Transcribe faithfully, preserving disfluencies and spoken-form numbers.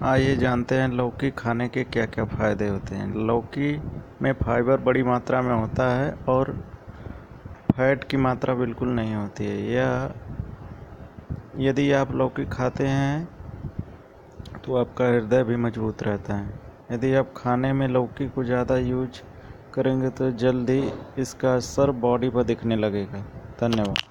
आइए जानते हैं लौकी खाने के क्या क्या फ़ायदे होते हैं। लौकी में फाइबर बड़ी मात्रा में होता है और फैट की मात्रा बिल्कुल नहीं होती है। यह यदि आप लौकी खाते हैं तो आपका हृदय भी मजबूत रहता है। यदि आप खाने में लौकी को ज़्यादा यूज करेंगे तो जल्दी इसका असर बॉडी पर दिखने लगेगा। धन्यवाद।